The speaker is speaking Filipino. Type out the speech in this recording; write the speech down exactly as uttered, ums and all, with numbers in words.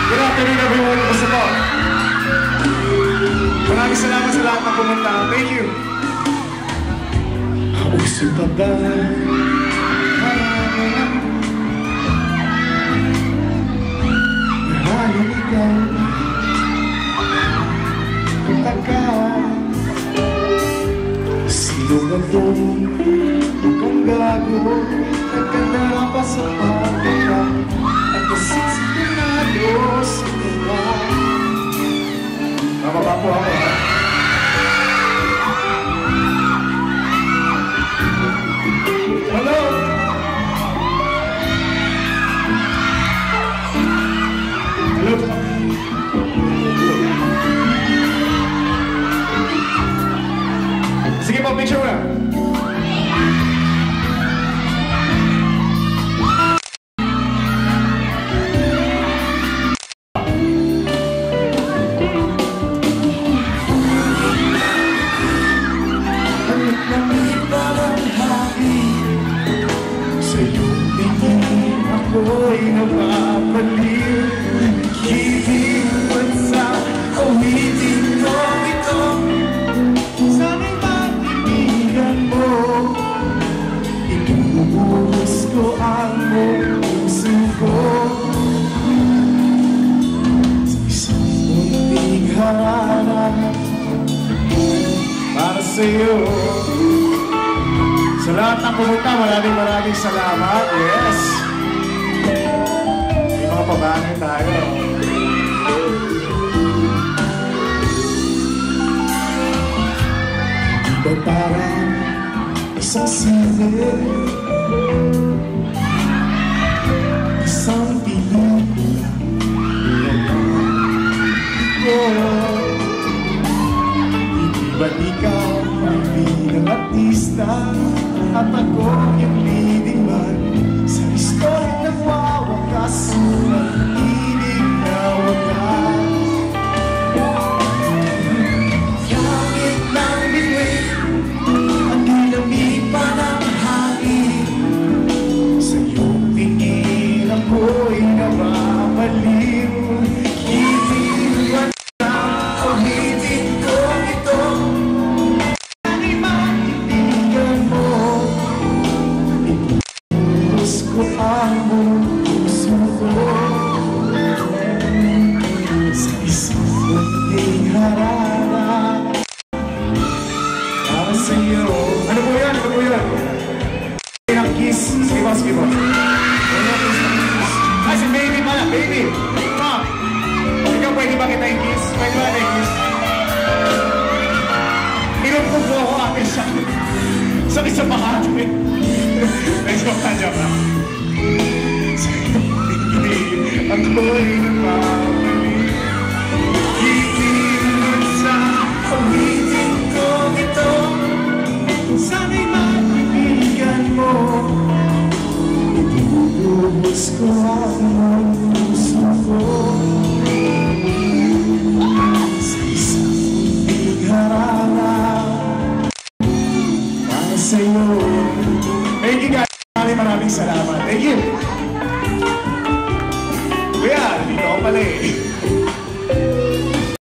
Good afternoon, everyone. Kumusta po? Maraming salamat sa lahat na pumunta. Thank you. Uso pa ba? Maraming ikaw. Pagka sino ba ito? Mukhang gago. Nagkanda pa sa pagkaka. At nasisigurado sa mga. Mababa po ako, ha? Hello? Hello? Sige po, picture mo na. Ako'y napapaliw. Ibig bansa, umitin mo ito. Sana'y matibigan mo. Ibubuhos ko ang puso ko sa isang munting harana para sa'yo. Sa lahat ng pumunta, maraming maraming salamat. Yes! Pabangan tayo. Di ba parang isang sine, isang pelikula oh, hindi ba ikaw ang bilang artista at ako yung leading man sa story na wawakas? Inig na wakas. Langit ng bituin, ang dinamig pa ng hangin. Sa iyong tingin ako'y nababaliw. Ibig bansa, ulitin ko ito. Sana'y matibigan mo. Ibubuhos ko ang puso ko sa isang munting harana para sa'yo. Ano po yan? Ano po yan? Ang kiss. Sige ba? Sige ba? Ay, si baby pala. Baby. Ma, ikaw pwede ba kita yung kiss? Pwede ba na yung kiss? Inumpog po ako ate siya. Sakit sa Makati. Medyo kanya ba? Ako'y napapaliw. Ibig bansa, ulitin ko ito. Sana'y matibigan mo. Ibubuhos ko ang puso ko